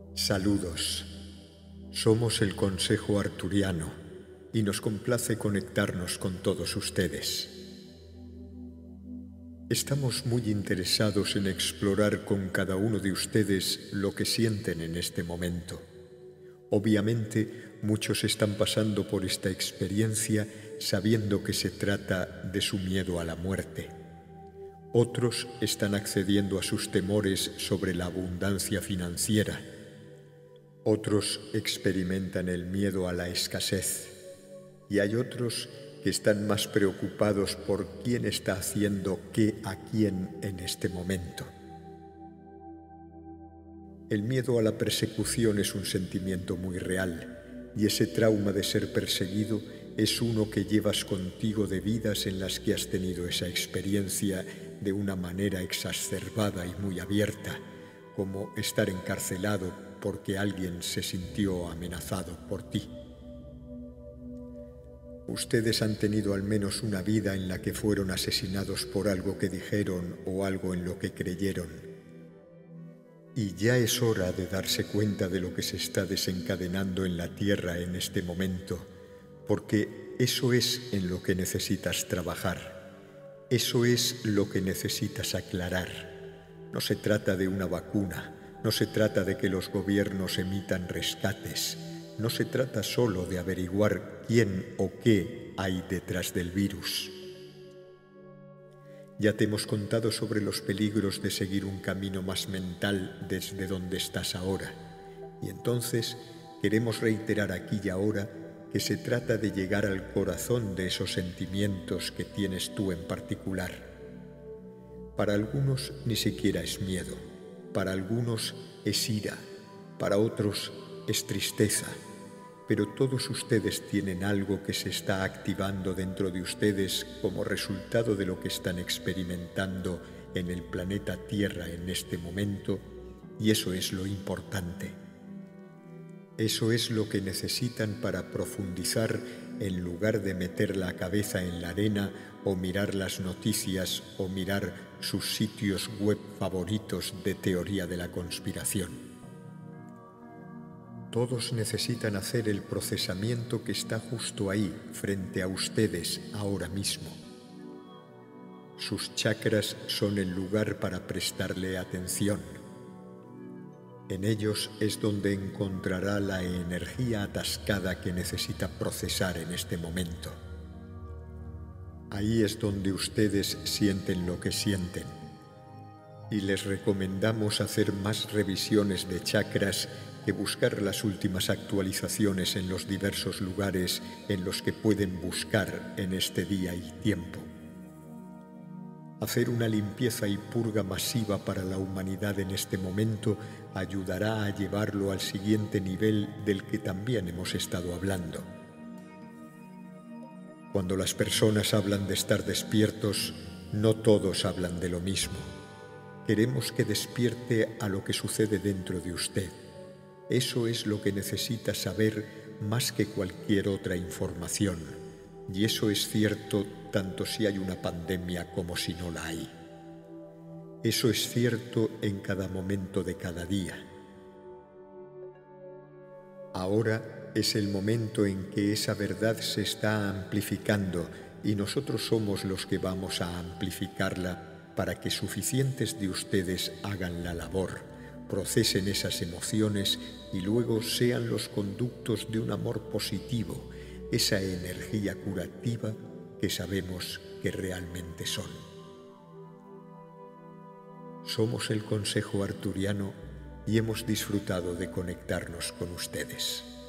Saludos. Somos el Consejo Arturiano y nos complace conectarnos con todos ustedes. Estamos muy interesados en explorar con cada uno de ustedes lo que sienten en este momento. Obviamente, muchos están pasando por esta experiencia sabiendo que se trata de su miedo a la muerte. Otros están accediendo a sus temores sobre la abundancia financiera. Otros experimentan el miedo a la escasez. Y hay otros que están más preocupados por quién está haciendo qué a quién en este momento. El miedo a la persecución es un sentimiento muy real, y ese trauma de ser perseguido es uno que llevas contigo de vidas en las que has tenido esa experiencia de una manera exacerbada y muy abierta, como estar encarcelado porque alguien se sintió amenazado por ti. Ustedes han tenido al menos una vida en la que fueron asesinados por algo que dijeron o algo en lo que creyeron. Y ya es hora de darse cuenta de lo que se está desencadenando en la Tierra en este momento, porque eso es en lo que necesitas trabajar. Eso es lo que necesitas aclarar. No se trata de una vacuna, no se trata de que los gobiernos emitan rescates, no se trata solo de averiguar quién o qué hay detrás del virus. Ya te hemos contado sobre los peligros de seguir un camino más mental desde donde estás ahora. Y entonces queremos reiterar aquí y ahora que se trata de llegar al corazón de esos sentimientos que tienes tú en particular. Para algunos ni siquiera es miedo, para algunos es ira, para otros es tristeza. Pero todos ustedes tienen algo que se está activando dentro de ustedes como resultado de lo que están experimentando en el planeta Tierra en este momento, y eso es lo importante. Eso es lo que necesitan para profundizar en lugar de meter la cabeza en la arena o mirar las noticias o mirar sus sitios web favoritos de teoría de la conspiración. Todos necesitan hacer el procesamiento que está justo ahí, frente a ustedes, ahora mismo. Sus chakras son el lugar para prestarle atención. En ellos es donde encontrará la energía atascada que necesita procesar en este momento. Ahí es donde ustedes sienten lo que sienten. Y les recomendamos hacer más revisiones de chakras que buscar las últimas actualizaciones en los diversos lugares en los que pueden buscar en este día y tiempo. Hacer una limpieza y purga masiva para la humanidad en este momento ayudará a llevarlo al siguiente nivel del que también hemos estado hablando. Cuando las personas hablan de estar despiertos, no todos hablan de lo mismo. Queremos que despierte a lo que sucede dentro de usted. Eso es lo que necesita saber más que cualquier otra información. Y eso es cierto tanto si hay una pandemia como si no la hay. Eso es cierto en cada momento de cada día. Ahora es el momento en que esa verdad se está amplificando y nosotros somos los que vamos a amplificarla para que suficientes de ustedes hagan la labor, procesen esas emociones y luego sean los conductos de un amor positivo, esa energía curativa que sabemos que realmente son. Somos el Consejo Arturiano y hemos disfrutado de conectarnos con ustedes.